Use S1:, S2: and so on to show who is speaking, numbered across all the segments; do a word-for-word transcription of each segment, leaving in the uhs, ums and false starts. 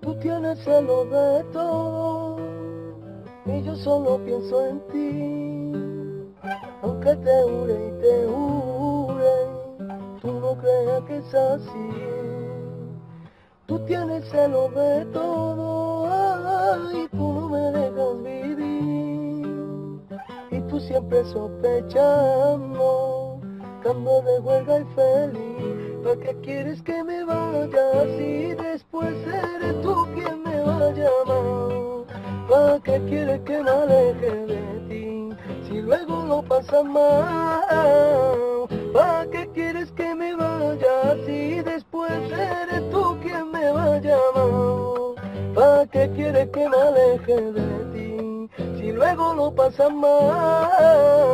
S1: Tú tienes celo de todo y yo solo pienso en ti. Aunque te jure y te jure, tú no creas que es así. Tú tienes celo de todo y tú no me dejas vivir. Y tú siempre sospechando, cambio de huelga y feliz. ¿Para qué quieres que me vaya si después eres tú quien me va a llamar? ¿Para qué quieres que me aleje de ti si luego lo pasas mal? ¿Para qué quieres que me vaya si después eres tú quien me va a llamar? ¿Para qué quieres que me aleje de ti si luego lo pasas mal?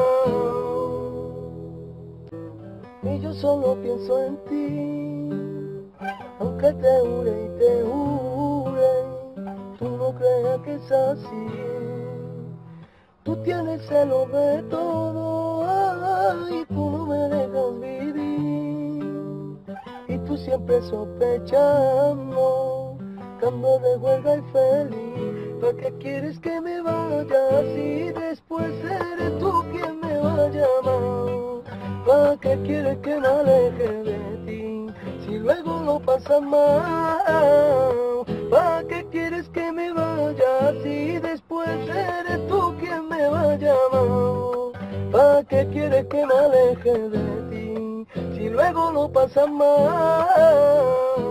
S1: Y yo solo pienso en ti, aunque te jure y te jure, tú no creas que es así. Tú tienes celo de todo y tú no me dejas vivir. Y tú siempre sospechando, cambio de huelga y feliz. ¿Para qué quieres que me vaya si después eres tú quien me va a llamar? ¿Para qué quieres que me aleje de ti si luego lo pasas mal? ¿Para qué quieres que me vaya si después eres tú quien me va a llamar? ¿Para qué quieres que me aleje de ti si luego lo pasas mal?